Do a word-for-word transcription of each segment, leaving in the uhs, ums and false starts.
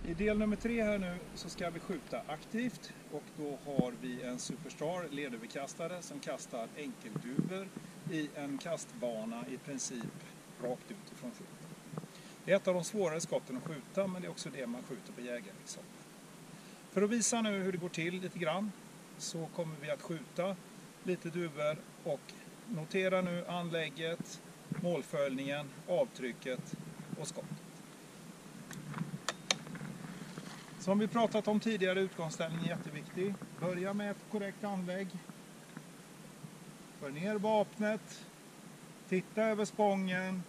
I del nummer tre här nu så ska vi skjuta aktivt och då har vi en Superstar ledöverkastare som kastar enkelduvor i en kastbana i princip rakt utifrån skjuten. Det är ett av de svårare skotten att skjuta, men det är också det man skjuter på jägarexamen. För att visa nu hur det går till lite grann så kommer vi att skjuta lite duvor och notera nu anlägget, målföljningen, avtrycket och skottet. Som vi pratat om tidigare, utgångsställning är jätteviktig. Börja med ett korrekt anlägg. För ner vapnet. Titta över spången.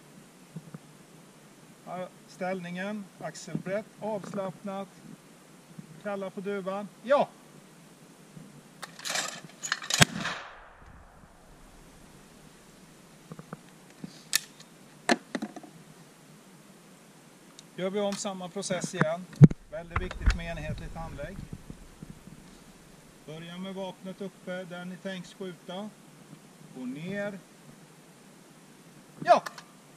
Ställningen, axelbrett, avslappnat. Kalla på duvan. Ja! Gör vi om samma process igen. Väldigt viktigt med enhetligt anlägg. Börja med vapnet uppe där ni tänks skjuta. Gå ner. Ja!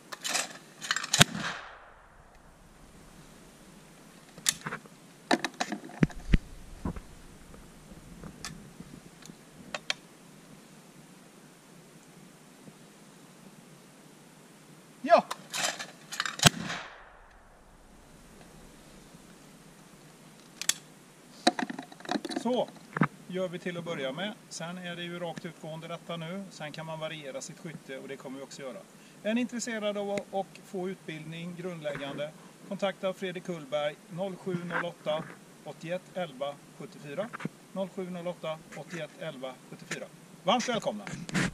Ja! Så gör vi till att börja med. Sen är det ju rakt utgående detta nu. Sen kan man variera sitt skytte och det kommer vi också göra. Är ni intresserade av att få utbildning grundläggande, kontakta Fredrik Kullberg noll sju noll åtta åttioett elva sjuttiofyra. noll sju noll åtta åttioett elva sjuttiofyra. Varmt välkomna!